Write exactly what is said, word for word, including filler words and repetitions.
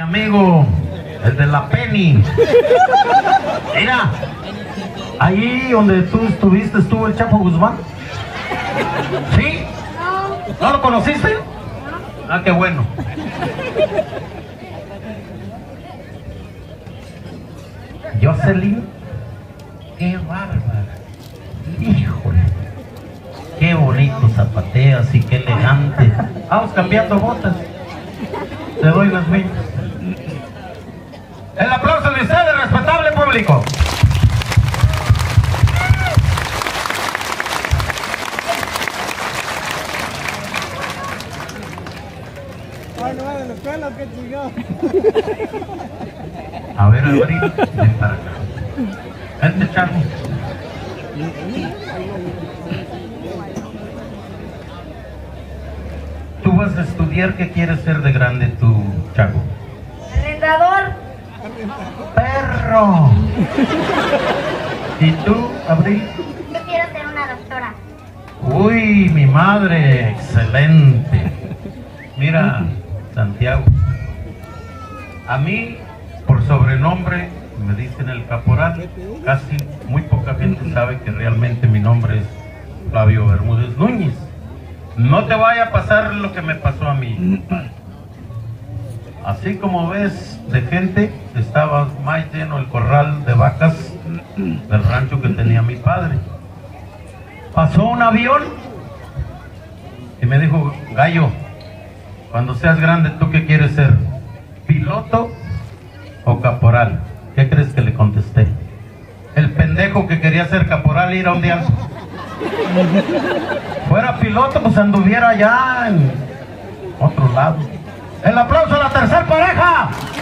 amigo, el de la Penny. Mira, ahí donde tú estuviste, estuvo el Chapo Guzmán. ¿Sí? ¿No lo conociste? Ah, qué bueno. Jocelyn, qué bárbara. Híjole, qué bonito zapateas y qué elegante. Vamos cambiando botas. Te doy las mías. El aplauso de ustedes, respetable público. Bueno, va de la escuela, qué chingado. A ver, Abril, ven para acá. Vente, Chago. Tú vas a estudiar, ¿qué quieres ser de grande tú, Chago? Arrendador. ¡Perro! ¿Y tú, Abril? Yo quiero ser una doctora. Uy, mi madre, excelente. Mira, Santiago, a mí, por sobrenombre, me dicen el caporal. Casi muy poca gente sabe que realmente mi nombre es Flavio Bermúdez Núñez. No te vaya a pasar lo que me pasó a mí. Así como ves de gente, estaba más lleno el corral de vacas del rancho que tenía mi padre. Pasó un avión y me dijo: Gallo, cuando seas grande, ¿tú qué quieres ser? ¿Piloto o caporal? ¿Qué crees que le contesté? El pendejo que quería ser caporal ir a un día. Fuera piloto, pues anduviera allá en otro lado. El aplauso a la tercera pareja.